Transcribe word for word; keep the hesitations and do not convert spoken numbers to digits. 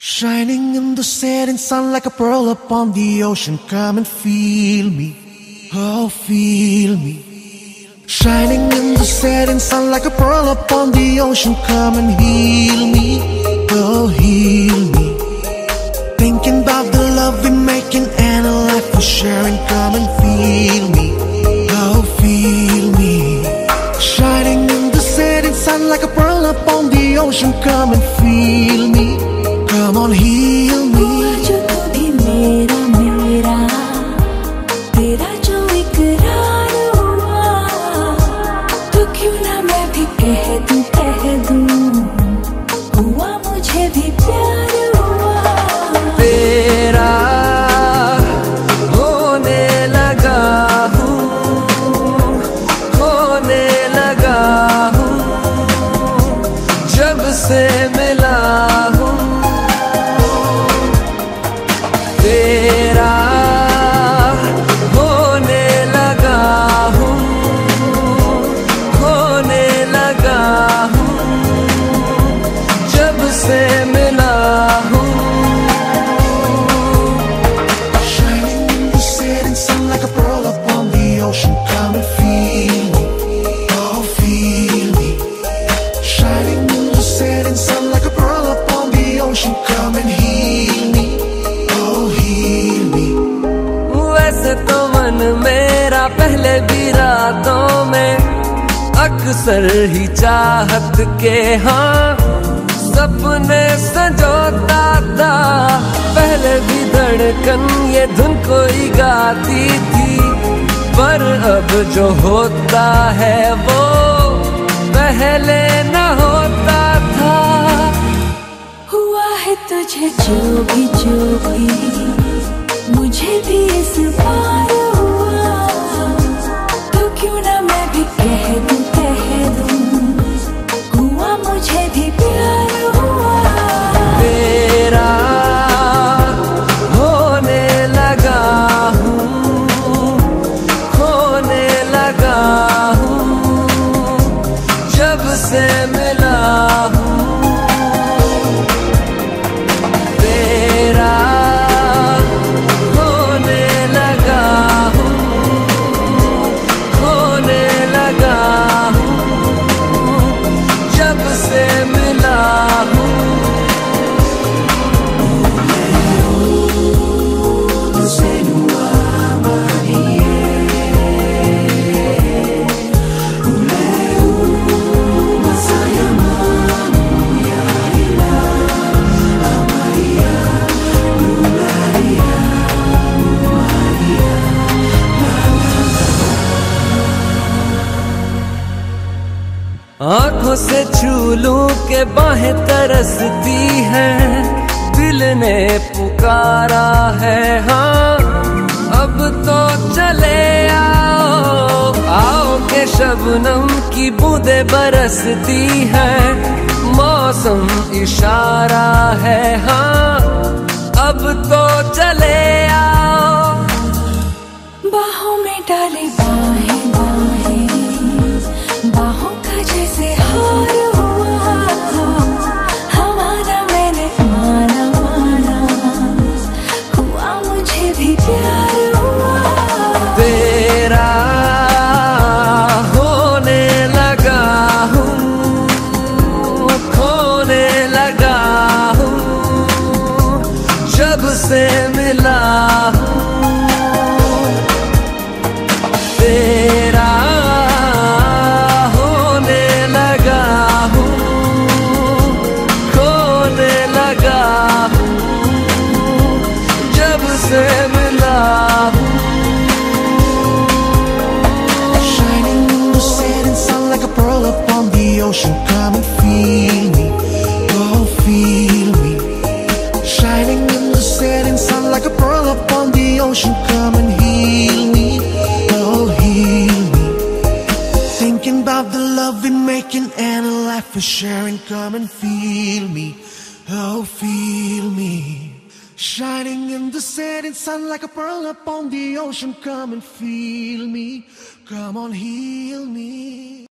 Shining in the setting sun like a pearl upon the ocean. Come and feel me, oh feel me. Shining in the setting sun like a pearl upon the ocean. Come and heal me, oh heal me. Thinking about the love we're making and a life we're sharing. Come and feel me, oh feel me. Shining in the setting sun like a pearl upon the ocean. Come and feel me, come on heal me. हुआ जो कभी मेरा मेरा तेरा जो इकरार हुआ, तो क्यों ना मैं भी कह दूं कह दूं हुआ मुझे भी प्यार हुआ। तेरा होने लगा हूँ, होने लगा हूँ, जब से मिला हूँ। तेरा होने लगा हूँ, होने लगा हूँ, जब से मिला हूँ। Shining in the setting sun like a pearl upon the ocean. Come and feel me, oh feel me. Shining in the setting sun like a pearl upon the ocean. Come and heal me, oh heal me. वैसे तो मन मेरा पहले भी रातों में अक्सर ही चाहत के हाँ सपने संजोता था। पहले भी धड़कन ये धुन कोई गाती थी, पर अब जो होता है वो पहले न होता था। हुआ है तुझे जो भी जो भी मुझे भी इस बार हुआ, तो क्यों ना मैं भी कह दूं कह दूं हुआ मुझे भी प्यार हुआ। तेरा होने लगा हूँ, होने लगा हूँ, जब से मिला हूँ। तेरा होने लगा हूँ, होने लगा हूँ, जब से मिला हूँ। आंखों से छू लूं के बाहें तरसती हैं, दिल ने पुकारा है हाँ अब तो चले आओ। आओ के शबनम की बूंदें बरसती हैं, मौसम इशारा है हाँ अब तो चले आओ। बाहों में डाले बाहें बाहें बाहों का जैसे हार हुआ, हमारा मैंने माना माना हुआ मुझे भी प्यार हुआ। तेरा होने लगा हूँ, खोने लगा हूँ, जब से मिला हूँ। तेरा होने लगा हूँ, खोने लगा हूँ, जब से मिला हूँ। Shining in the setting sun like a pearl upon the ocean. Come and feel me, oh feel me. Shining in the setting sun like a pearl upon the ocean. Come and heal me, oh heal me. Thinking about the love we're making and a life we're sharing. Come and feel me, oh feel me. Shining in the setting sun like a pearl upon the ocean. Come and feel me, come on heal me.